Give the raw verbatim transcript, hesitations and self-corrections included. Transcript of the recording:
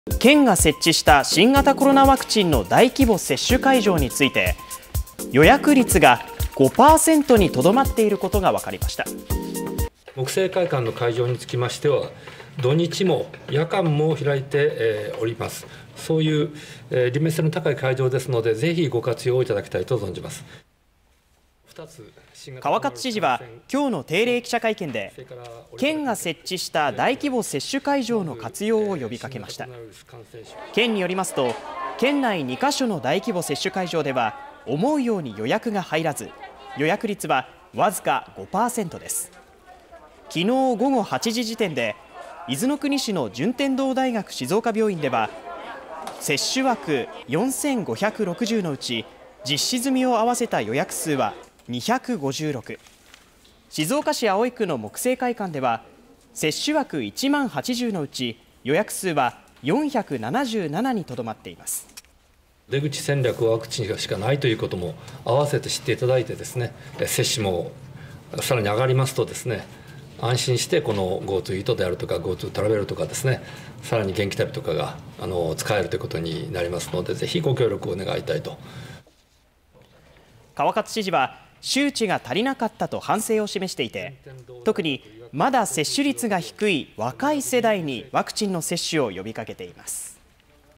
県が設置した新型コロナワクチンの大規模接種会場について、予約率が ごパーセント にとどまっていることが分かりました。 木星会館の会場につきましては、土日も夜間も開いております。そういう利便性の高い会場ですので、ぜひご活用いただきたいと存じます。 川勝知事は今日の定例記者会見で、県が設置した大規模接種会場の活用を呼びかけました。県によりますと、県内にカ所の大規模接種会場では思うように予約が入らず、予約率はわずか ごパーセント です。昨日午後はちじ時点で、伊豆の国市の順天堂大学静岡病院では、接種枠よんせんごひゃくろくじゅうのうち実施済みを合わせた予約数はにひゃくごじゅうろく、静岡市葵区の木星会館では接種枠いちまんはちじゅうのうち予約数はよんひゃくななじゅうななにとどまっています。 出口戦略はワクチンしかないということも合わせて知っていただいてですね、接種もさらに上がりますとですね、安心してこの GoTo イートであるとか GoTo トラベルとかですね、さらに元気旅とかがあの使えるということになりますので、ぜひご協力を願いたいと。 川勝知事は周知が足りなかったと反省を示していて、特にまだ接種率が低い若い世代にワクチンの接種を呼びかけています。